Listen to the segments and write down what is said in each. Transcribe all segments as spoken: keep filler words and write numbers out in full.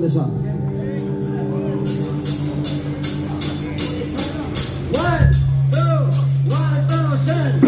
this one. One, two, one, two,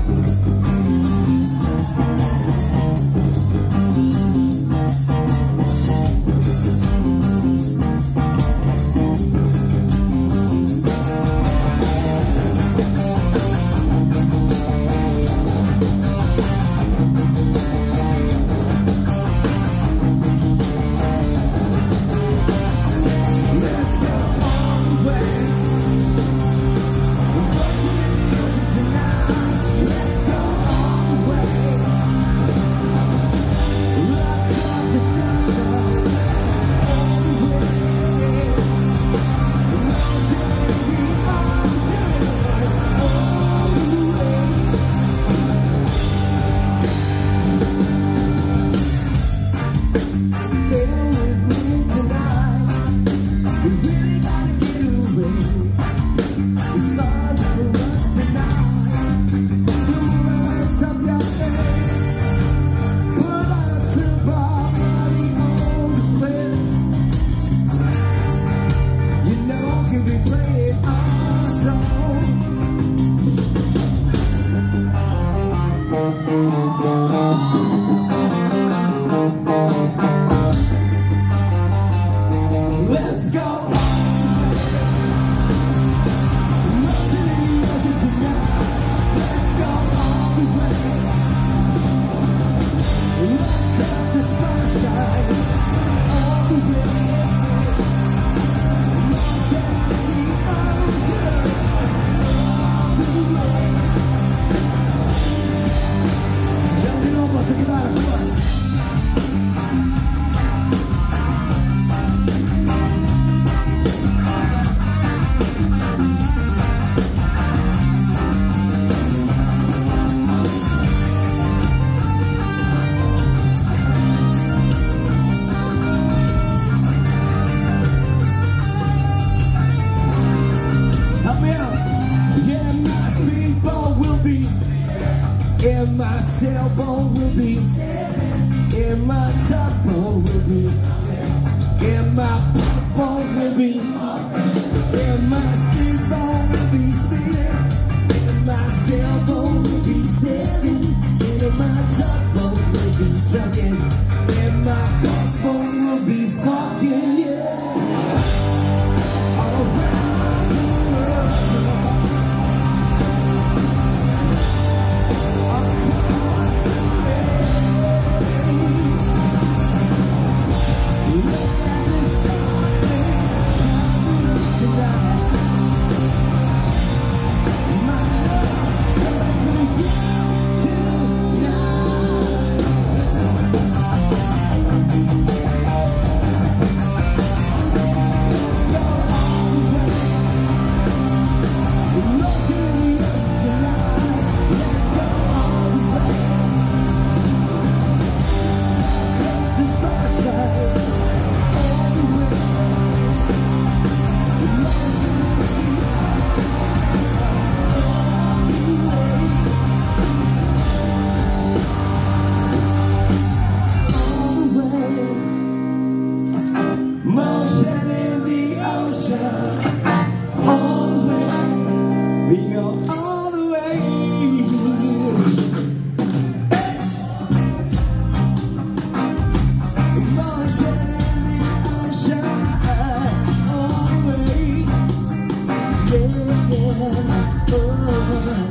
let's go. And my sailboat will be, and my tugboat will be, and my boat will be, and my speedboat will be speeding, and my sailboat will be sailing, and my tugboat will be tugging, and my boat will be fucking, yeah. All around the world. Motion in the ocean, all the way, we go all the way. Motion in the ocean, all the way, yeah, yeah, oh.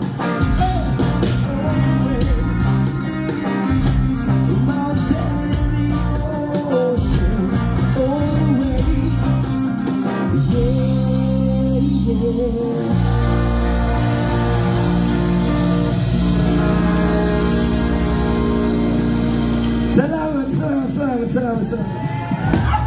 Salamat, salamat, salamat, salamat.